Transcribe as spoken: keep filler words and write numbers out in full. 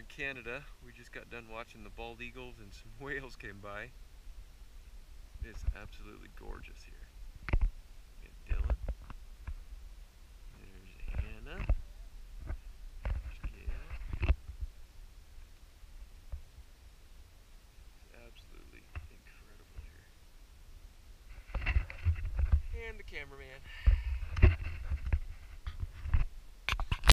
in Canada. We just got done watching the bald eagles and some whales came by. It's absolutely gorgeous here. We got Dylan. There's Anna. There's Gail. It's absolutely incredible here. And the cameraman.